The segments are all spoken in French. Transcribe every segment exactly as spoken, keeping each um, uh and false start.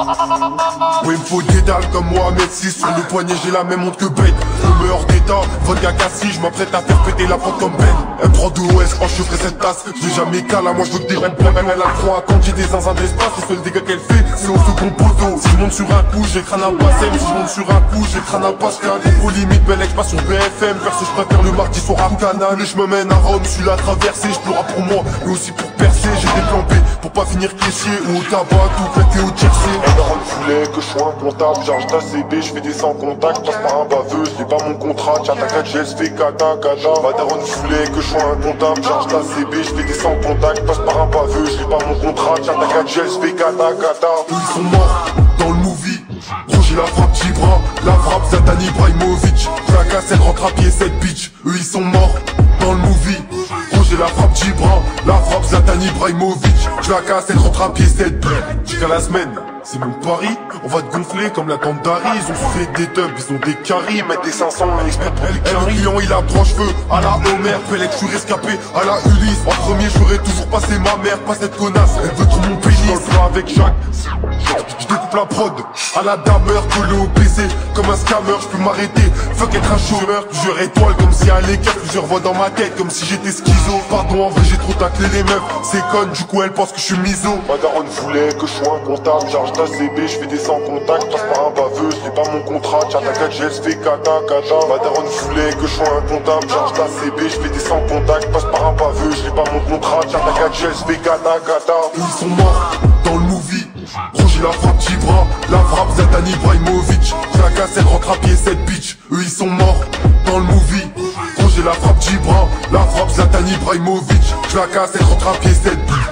Oui, il me faut des dalles comme Mohamed six. Sur le poignet j'ai la même honte que Ben. Je me hors d'état, vodka cassis, je m'apprête à faire péter la porte comme Ben. M trois deux O S, quand je ferai cette tasse. J'ai jamais cala, moi je veux que des rêves plein. Elle a le front à quand j'ai des zinzins d'espace. Le seul dégât qu'elle fait, c'est au second poteau. Si je monte sur un coup, j'ai crâne à passer. Si je monte sur un coup, j'ai crâne à passer. Au limite, belle ex pas sur B F M. Perso, je préfère le mardi soir à Canal. Et je me mène à Rome, je suis là traversé. Je pleura pour moi, mais aussi pour percer. J'ai des plans B pour pas finir caissier ou au tabac, tout pété au Jersey. Elle rend le foulet que je sois incontable. Charge ta C B, je fais des sans contact. Passe par un baveux, c'est pas mon contrat. Tcha ta quatre G S fait kata kata. Ma daronne foulet que je sois incontable. Charge ta C B, je fais des sans contact. Passe par un baveux, j'ai pas mon contrat. Tcha ta quatre G S fait kata kata. Eux ils sont morts dans le movie. Gros j'ai la frappe Gibra, la frappe Zlatan Ibrahimovic. La casse elle rentre à pied cette bitch. Eux ils sont morts dans le movie. Gros j'ai la frappe Gibra, la frappe Zlatan Ibrahimovic. Je la casse elle rentre à pied cette bitch. Jusqu'à la semaine, c'est mon pari. On va te gonfler comme la tante d'Harry. Ils ont fait des dubs, ils ont des caries. Mettre des cinq cents, un expert pour les caries. Le client il a trois cheveux, à la Homer. Pelec je suis rescapé, à la Ulysse. En premier je ferai toujours passer ma mère. Pas cette connasse, elle veut trop mon pénis. Dans le plat avec Jacques, je découpe la prod. À la damer, collé au P C. Comme un scammer, je peux m'arrêter. Fuck être un chômeur, plusieurs étoiles. Comme si à l'écart, plusieurs voix dans ma tête. Comme si j'étais schizo. Pardon, en vrai j'ai trop taclé les meufs. C'est con, du coup elle pense que je suis miso. Ma daronne voulait que je sois incontable. Charge ta C B, je fais des sans contact. Passe par un baveux, c'est pas mon contrat. Tcha ta quatre G S fait kata kata. Ma daronne voulait que je sois incontable. Charge ta C B, je fais des sans contact. Passe par un baveux, j'ai pas mon contrat. Tcha ta quatre G S fait kata kata. Eux ils sont morts dans le movie. Gros j'ai la frappe Gibra, la frappe Zlatan Ibrahimovic. Je la casse elle rentre à pied cette bitch. Eux ils sont morts dans le movie. Gros j'ai la frappe Gibra, la frappe Zlatan Ibrahimovic. Je la casse elle rentre à pied cette bitch.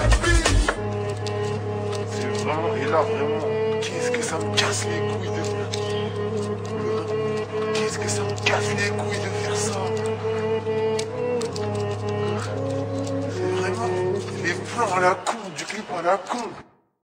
C'est vraiment, et là vraiment, qu'est-ce que ça me casse les couilles de faire. Qu'est-ce que ça me casse les couilles de faire ça. C'est vraiment les plans à la con, du clip à la con.